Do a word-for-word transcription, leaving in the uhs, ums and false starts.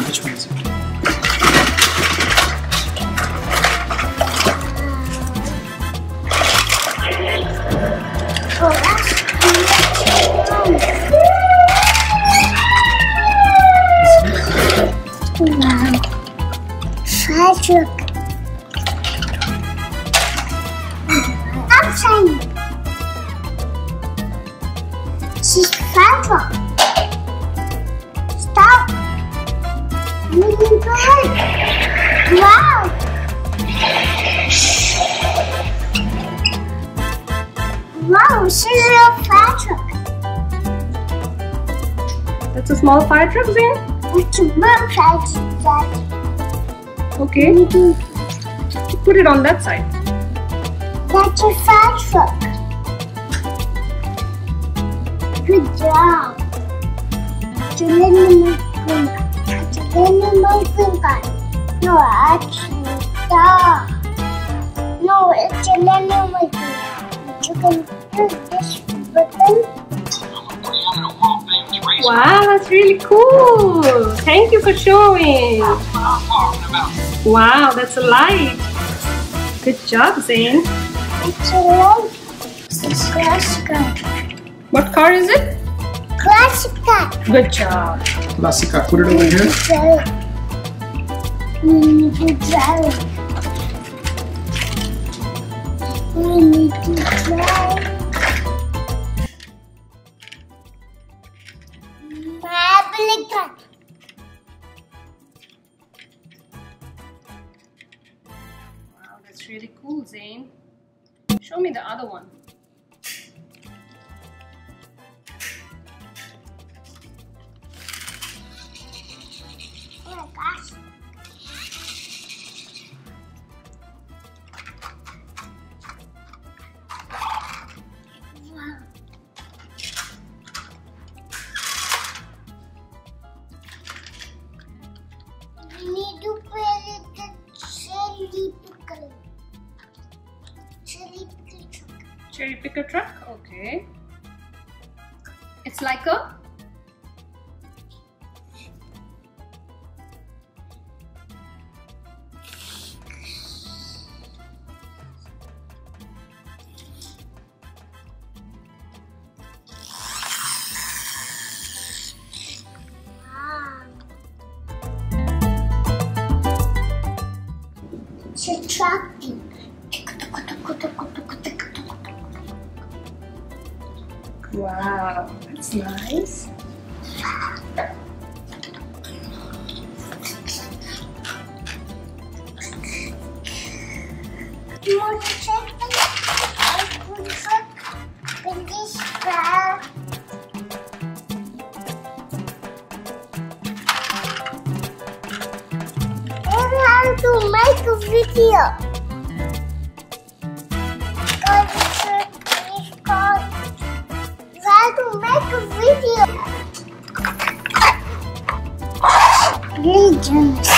Which one is it? Oh, that's wow. Fire truck. Outside. She's fire truck. Stop. Moving forward. Wow. Wow, she's a fire truck. That's a small fire truck, Zain? It's a big fire truck. Okay. Put it on that side. That's a fire truck. Good job. No, actually, stop. No, it's a little You can do this button. Wow, that's really cool. Thank you for showing. Wow, that's a light. Good job, Zain. It's a light. It's a classic car. What car is it? Classic car. Good job. Classic car. Put it over here. We need to drive it. We need to drive. Mapleton. Wow, that's really cool, Zain. Show me the other one. Oh my gosh. Wow. We need to play the chili pickle. Chili pickle truck. Cherry picker truck? Okay. It's like a It's a tractor. wow, that's nice. You want to check it? I put it in this bag. I have to make a video. Because it's called how to make a video. Really generous.